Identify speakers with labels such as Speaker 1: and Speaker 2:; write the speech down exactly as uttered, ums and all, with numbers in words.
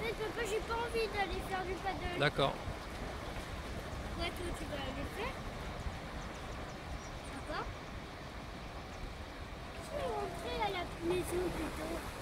Speaker 1: fait, papa, j'ai pas envie d'aller faire du paddle.
Speaker 2: D'accord.
Speaker 1: Ouais, toi, tu vas aller faire. D'accord. Je vais rentrer à la maison plutôt.